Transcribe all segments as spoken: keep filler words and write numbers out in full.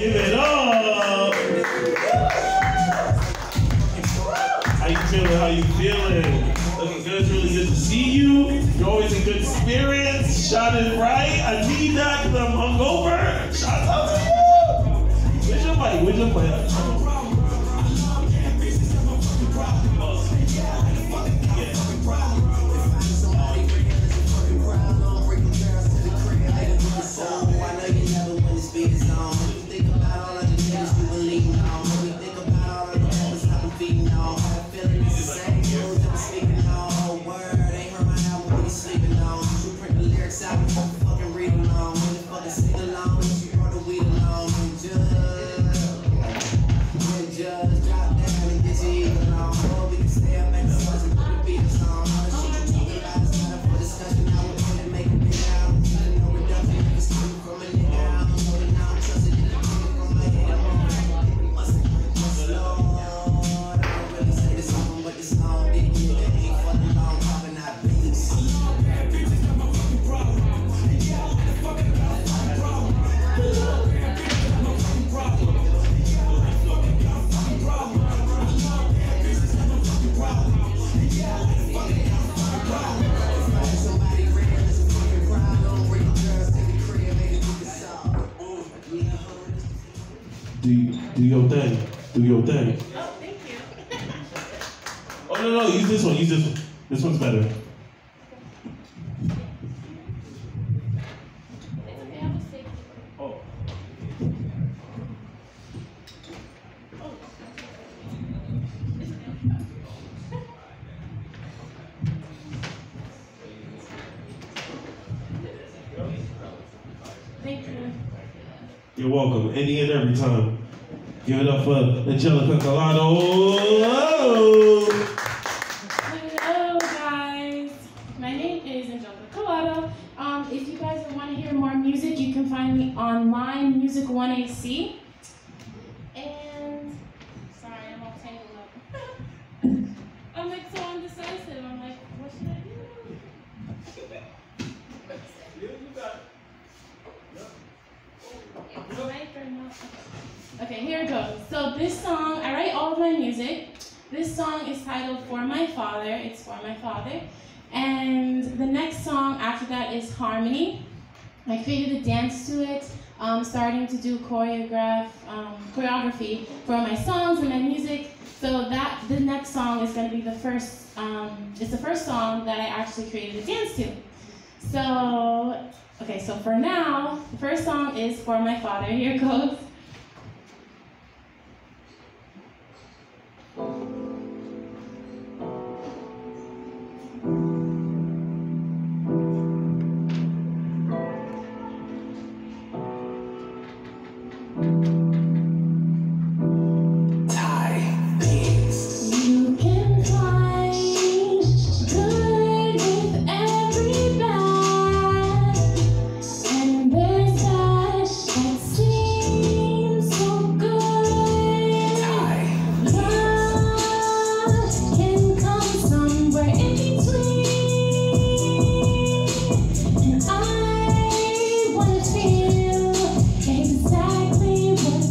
Give it up. How you feeling? How you feeling? Looking good. It's really good to see you. You're always in good spirits. Shining bright. I need that because I'm hungover. Shout out to you. Where's your mic? Where's your mic? Do, do your thing. Do your thing. Oh, thank you. Oh, no, no, use this one. Use this one. This one's better. It's okay, I'll just take it. Oh. Oh. Thank you. You're welcome. Any and every time. Give it up for Angelica Collado. Hello, guys. My name is Angelica Collado. Um, if you guys want to hear more music, you can find me on Line Music one A C. And, sorry, I'm all tangled up. I'm like so undecisive. I'm like, what should I do? Right or not? Okay, here it goes. So this song, I write all of my music. This song is titled For My Father. It's for my father. And the next song after that is Harmony. I created a dance to it, um, starting to do choreograph, um, choreography for my songs and my music. So that the next song is going to be the first, um, it's the first song that I actually created a dance to. So, okay, so for now, the first song is For My Father. Here it goes. Exactly what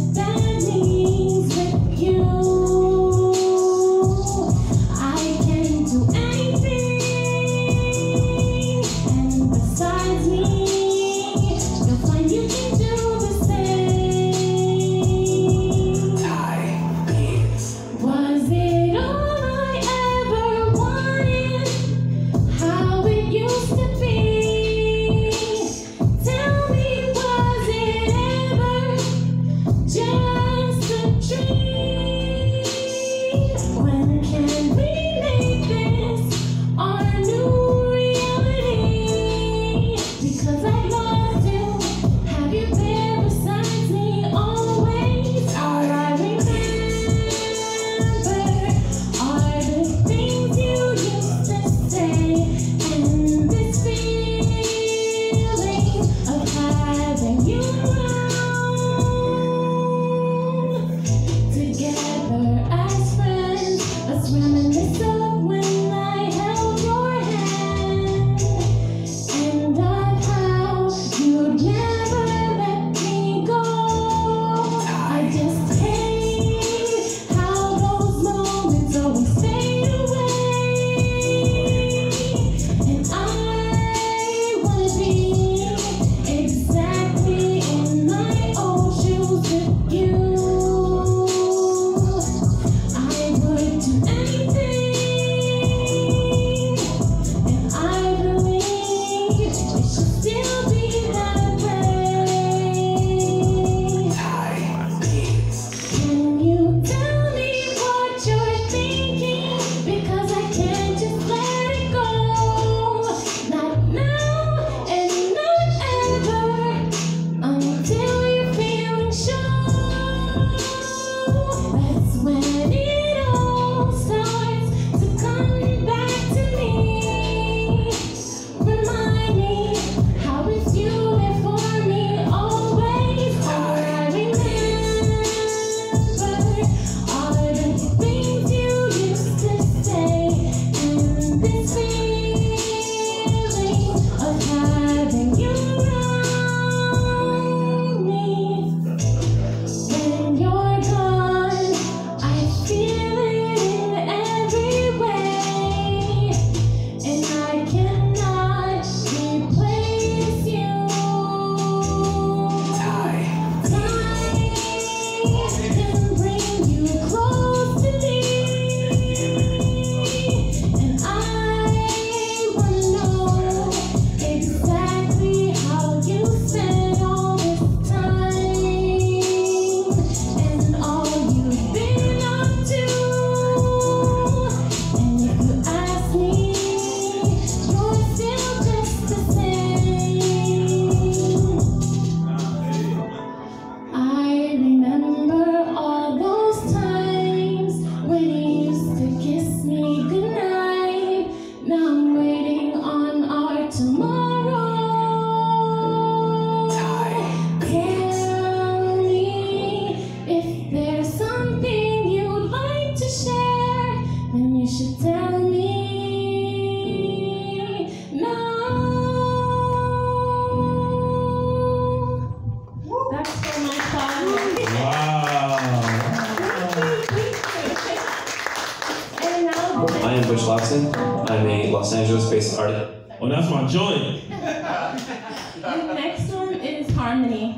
Watson. I'm a Los Angeles-based artist. Oh, that's my joint. The next one is Harmony.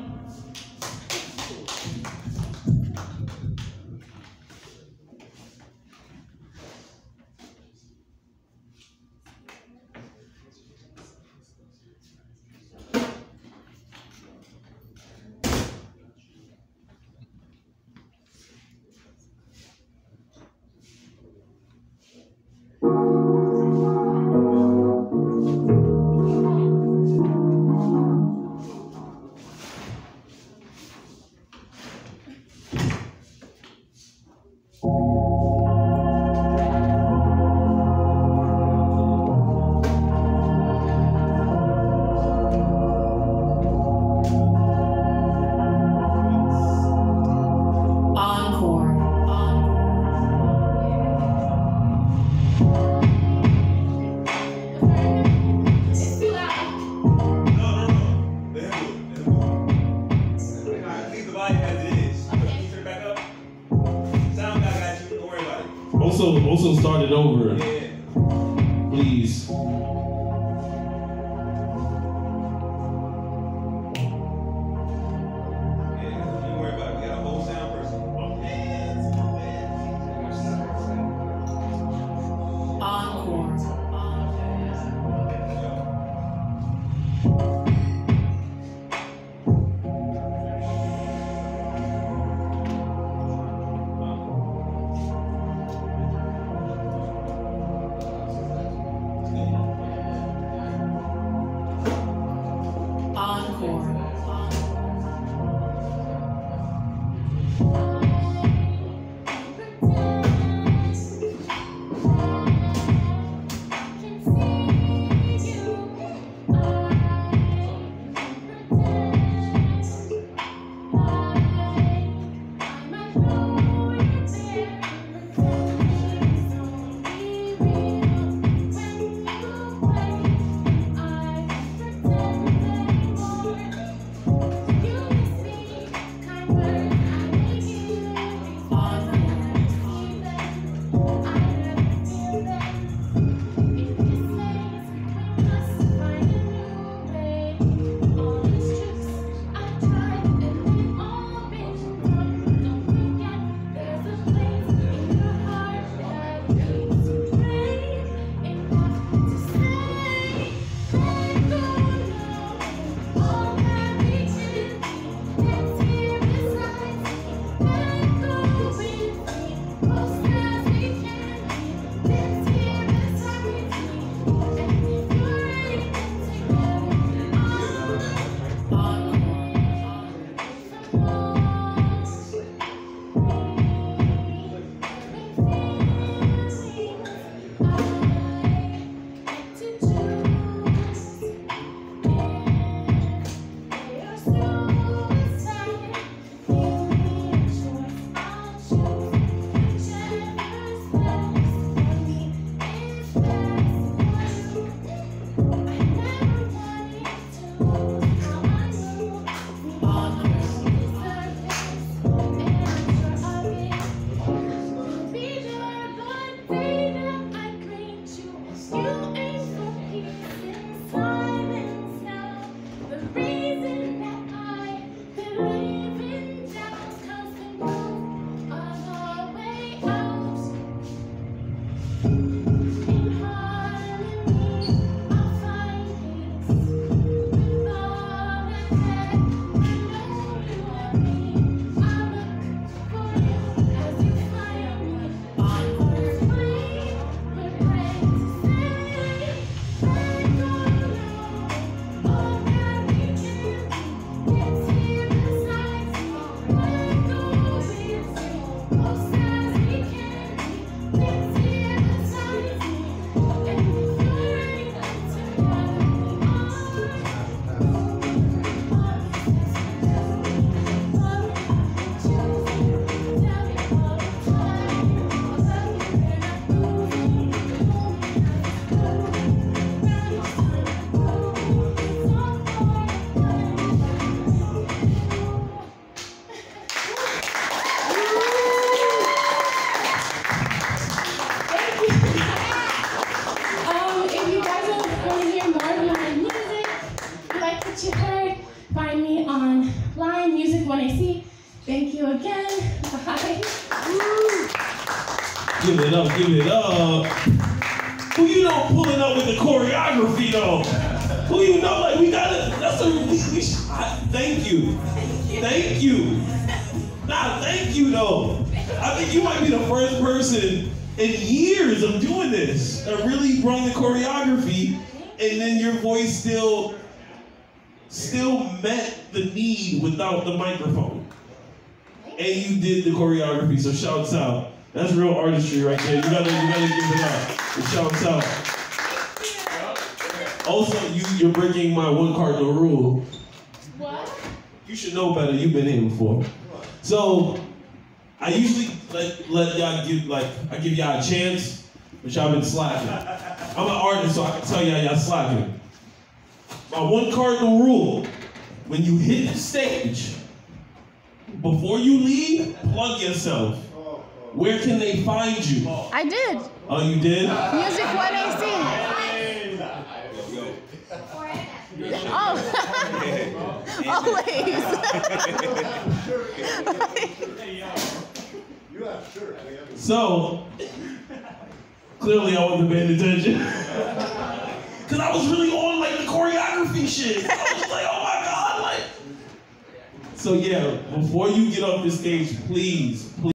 Also, also start it over. Yeah. Please. Thank you again. Bye. Give it up, give it up. Who you know pulling up with the choreography though? Who you know, like we gotta, that's a, we, we should, I, thank you. Thank you. Nah, thank you though. I think you might be the first person in years of doing this that really brought the choreography, and then your voice still, still met the need without the microphone. And you did the choreography, so shouts out. That's real artistry right there. You gotta, you gotta give it up. Shouts out. Also, you, you're breaking my one cardinal rule. What? You should know better. You've been here before. So, I usually let, let y'all give, like, I give y'all a chance, but y'all been slacking. I'm an artist, so I can tell y'all y'all slacking. My one cardinal rule, when you hit the stage, before you leave, plug yourself. Where can they find you? I did. Oh, you did? Music one A C. Oh, always. So, clearly I wasn't paying attention. Because I was really on like the choreography shit. I was like, oh my God, like. So yeah, before you get off the stage, please, please.